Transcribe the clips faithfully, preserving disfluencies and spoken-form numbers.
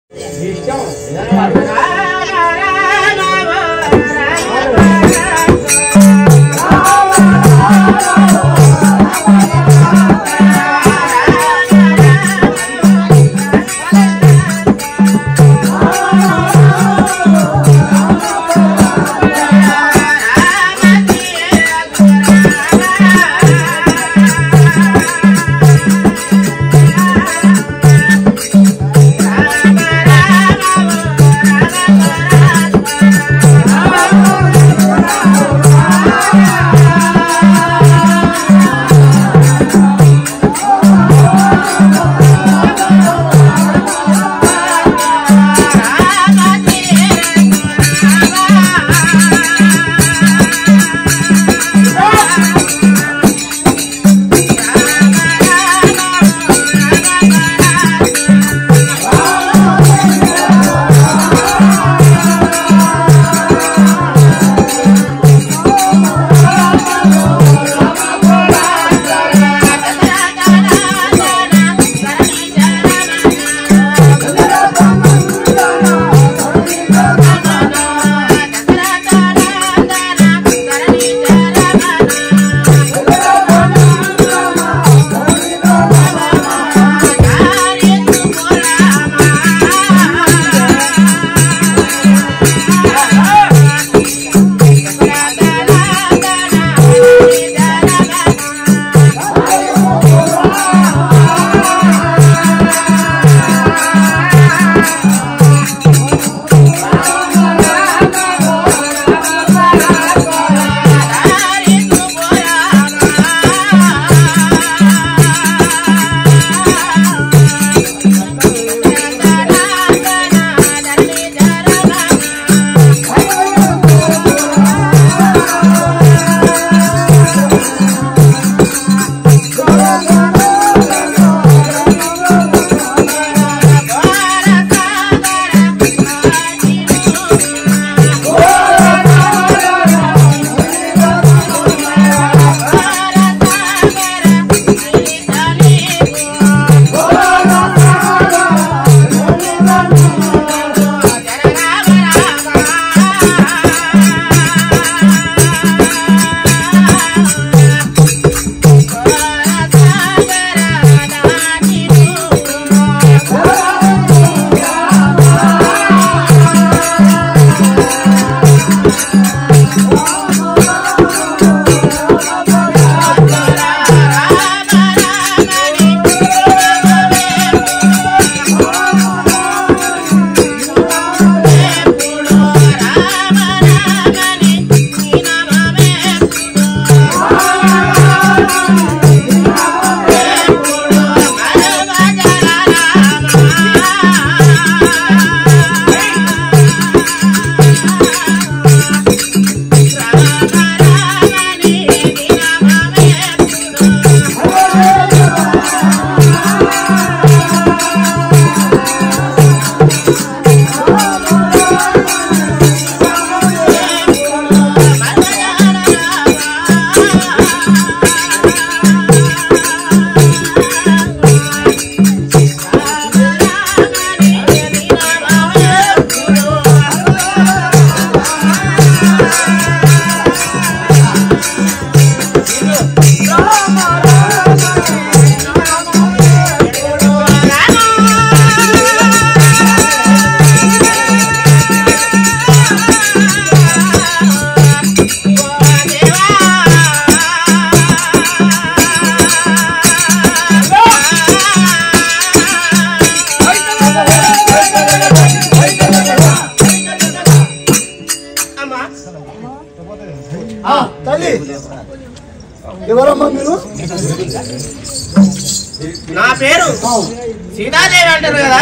నా పేరు సీతాదేవి అంటారు కదా.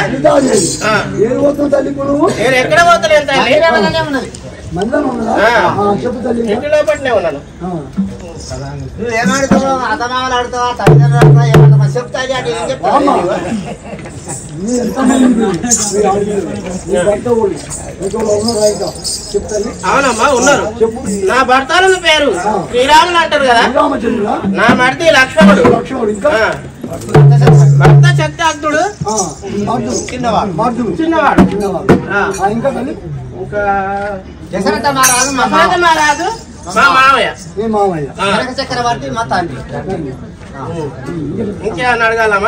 నేను ఎక్కడ పోతలేను తల్లి, ఇంటి లోపలనే ఉన్నాను. నువ్వేమాడుతావు? అతమామలు ఆడుతావా? తల్లిదండ్రులు ఆడుతావా? ఏమన్నా చెప్తా అవునమ్మా ఉన్నారు. నా భర్తల పేరు శ్రీరాములు అంటారు కదా. నా మరిది లక్ష్మణుడు. భక్త శక్తాక్తుడు చిన్నవాడు చిన్నవాడు ఇంకా ఇంకా దశరథ మహారాజు దశరథ మహారాజు మా మామయ్య మామయ్య జనక చక్రవర్తి మా తండ్రి. ఇంకేమన్నా అడగాలమ్మా?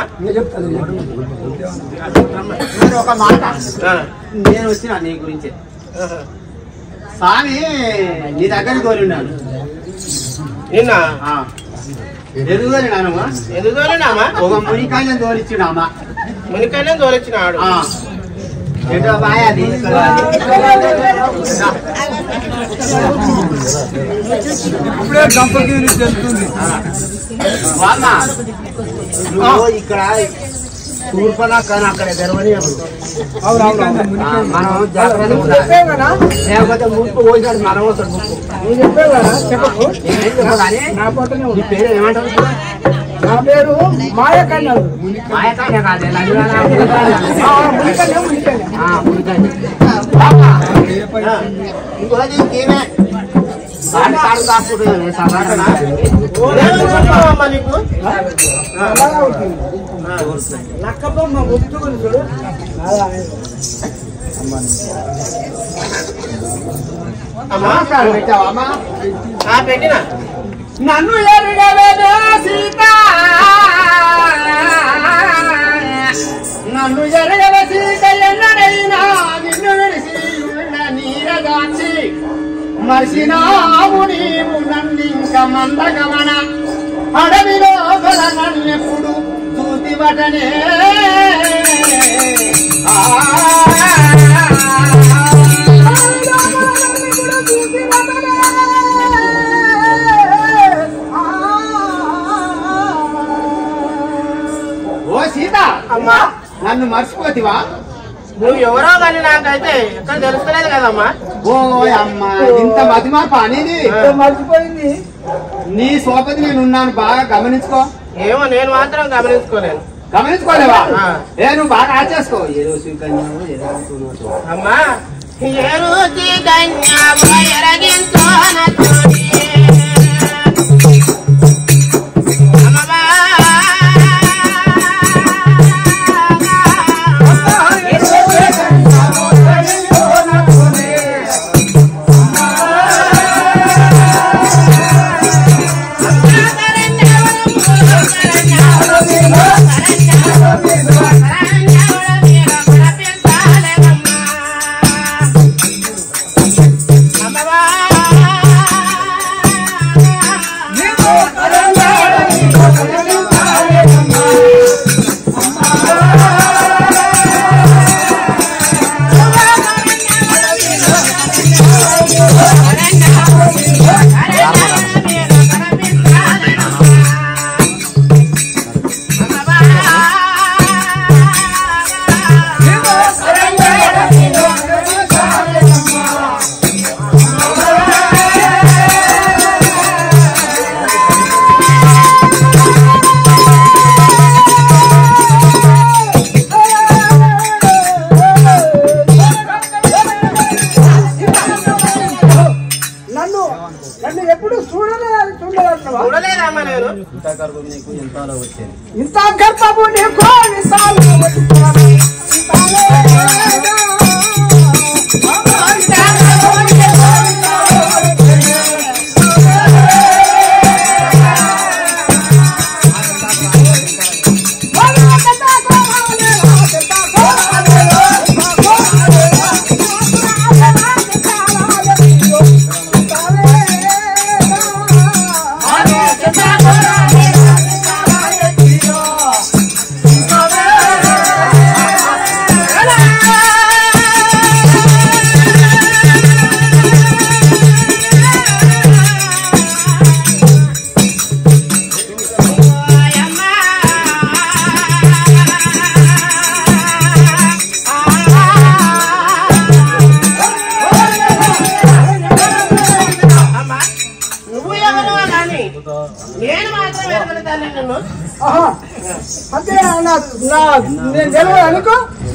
ఒక మాట నేను వచ్చిన నీ గురించి స్వామి నీ దగ్గర తోలిన్నాను నిన్న ఎదుగు తోలినానమ్మా ఎందుకు తోలినామా? ఒక మునికాయలను తోలిచ్చినామా మునికైనా తోలిచ్చినాడు. ఎటో బాయాది ఇప్పుడే గంపగిరి చెప్తుంది. ఇక్కడ తూర్పన కానీ అక్కడ తెరవని మనం జాగ్రత్త లేకపోతే ముప్పు పోయినాడు మనం వస్తాడు ముప్పు నీ పేరు ఏమంటారు? నా పేరు మాయకన్య. మాయకాయ కాదే ఇంకోది ఇంకేమే కాడు కాడు కాసుకుంటుంది సమాటనా అమ్మా నీకు లక్కబొమ్మ ముద్దుకుని చూడు. అమ్మా పెట్టావా పెట్టినా నన్ను ఎరుగవేదో సీత, నన్ను ఎరగవ సీత ఎన్నడైనా నిన్ను విడిసి ఉన్న నీరగాచి మరిసినావు నీవు నన్నింక మందగమన అడవిలో గల నన్నెప్పుడు చూతివటనే ఓ సీత అమ్మా నన్ను మర్చిపోతివా? నువ్వు ఎవరో కానీ నాకైతే ఎక్కడ తెలుస్తలేదు కదమ్మా. ఓ అమ్మా ఇంత మతిమార్ప అనేది మర్చిపోయింది. నీ సోపతి నేను ఉన్నాను బాగా గమనించుకో. ఏమో నేను మాత్రం గమనించుకోలేను. గమనించుకోలేవా? ఏ నువ్వు బాగా ఆచేసుకో. ఏదో స్వీకరించావు ఏదో అమ్మా ఏ రుచి కన్యావో ఎరగింతో నచ్చుని. అమ్మా చూడలేదమ్మా నేను. ఇంత గర్భము నీకు నేను మాత్రం ఎరగలుగుతాను నిన్ను. అంతే నేను తెలియదు అనుకో.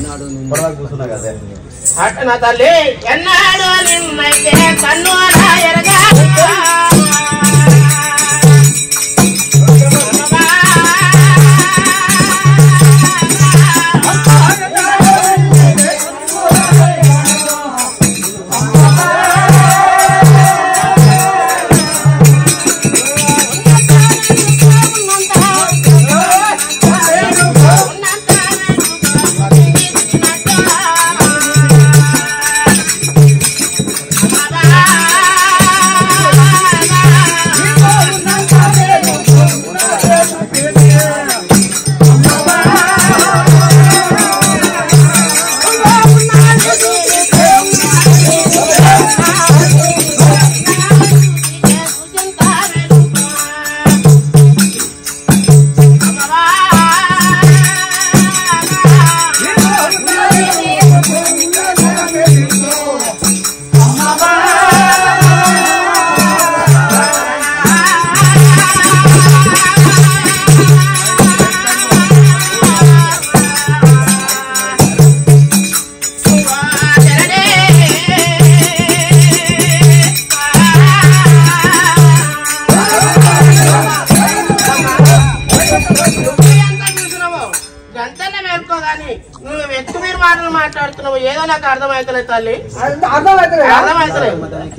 అట్ట నా తల్లి ఎన్నాడు నిన్నైతే కన్ను అలా ఎరగా కానీ నువ్వు వ్యక్తి మీరు మాటలు మాట్లాడుతున్నావు ఏదో నాకు అర్థమవుతలేదు తల్లి అర్థమవుతుంది అర్థమవుతలేదు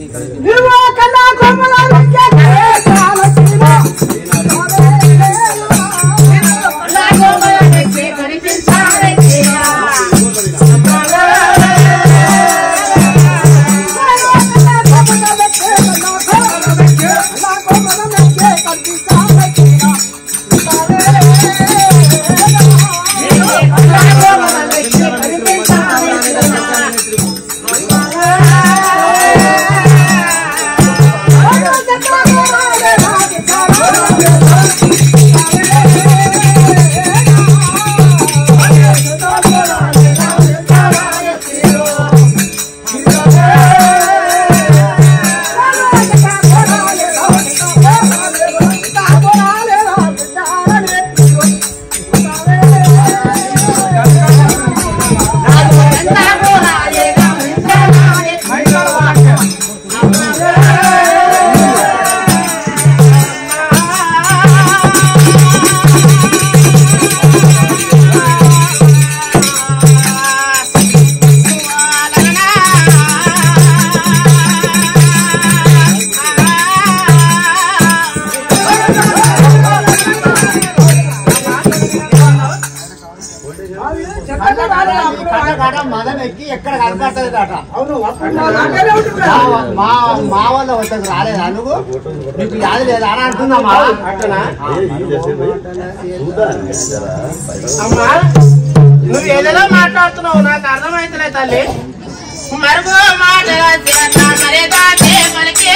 మదం ఎక్కి ఎక్కడ కనపడలేదట మా మా వాళ్ళ వద్దకు రాలేదా నువ్వు నీకు యాది లేదా అని అంటున్నామా అట్టనా అమ్మా నువ్వు ఏదైనా మాట్లాడుతున్నావు నాకు అర్థమైతలే తల్లి మరుగు మాట మరే దాటే మనకే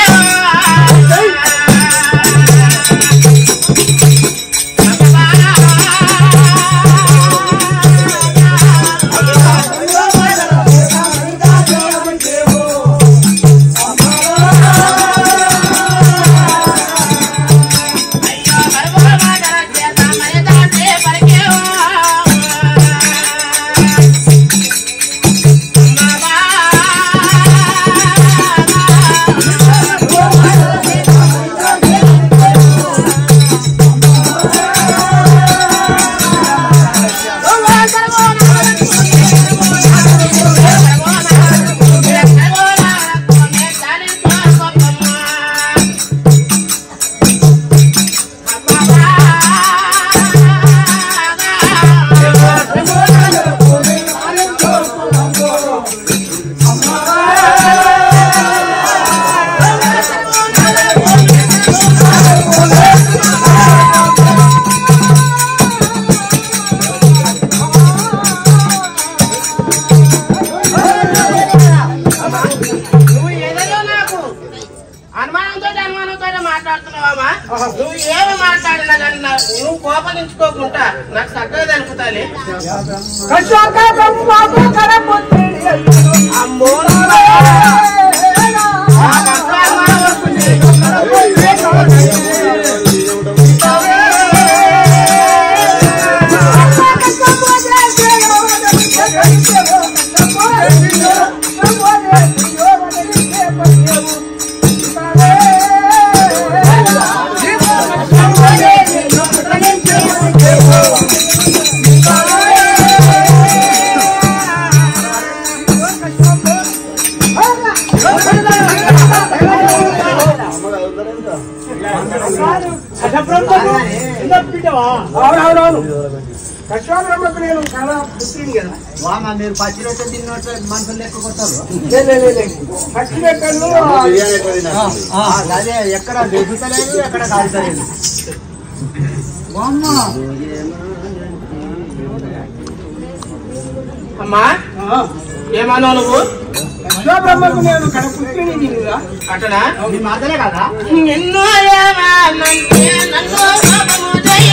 నువ్వు ఏమి మాట్లాడినా కానీ నువ్వు కోపగించుకోకుండా నాకు చక్కగా తెలుపుతాలి అమ్మో అవునవునవును కృష్ణాబ్రహ్మకు నేను చాలా పుట్టింది కదా వామా మీరు పచ్చి రొట్టె తిన్నట్టు మనుషులు లెక్క కొట్టారు ఫస్ట్ లెక్కలు అదే ఎక్కడ వెతుతలేదు ఎక్కడ కాల్చలేదు అమ్మా ఏమన్నావు నువ్వు కృష్ణాబ్రహ్మకు నేను కడ పుట్టింది అట్టనా మీ మాటలే కదా నిన్ను ఏమన్నంటే నన్ను కోపము చేయా.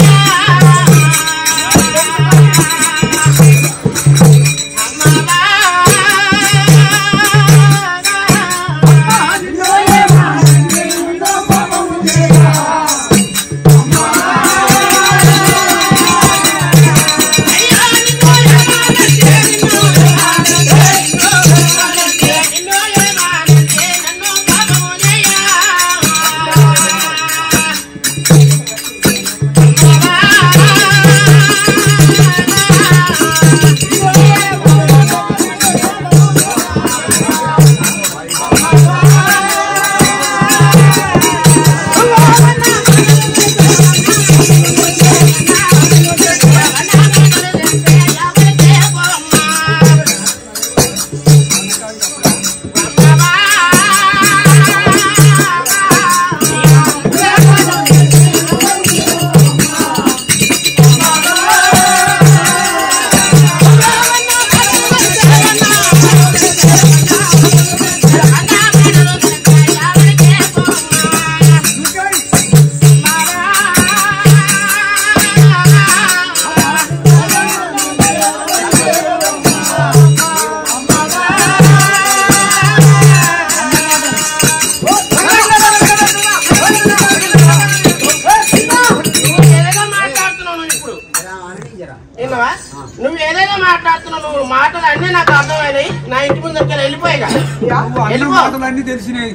విన్నావా? నువ్వు ఏదైనా మాట్లాడుతున్నావు, నువ్వు మాటలు అన్నీ నాకు అర్థమైనాయి. నా ఇంటి ముందు దగ్గర వెళ్ళిపోయిగా మాటలు అన్ని తెలిసినాయి.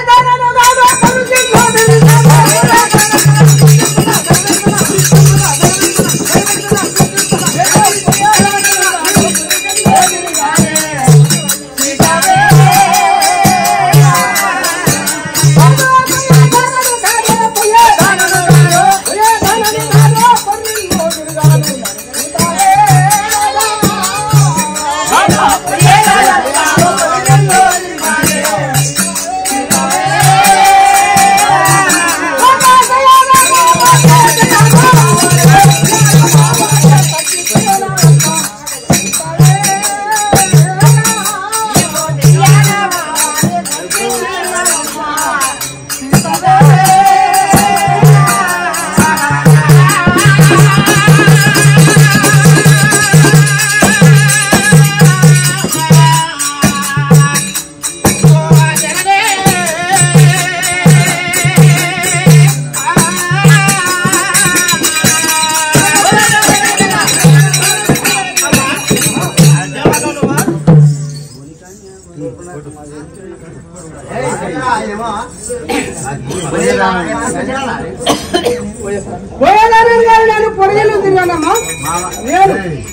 నేను పొరగలు తిన్నానమ్మా. నేను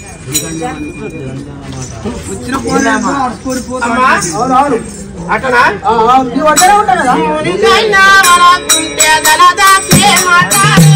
అవునవును అటనా నీ వద్దనే ఉంటా కదా. మాట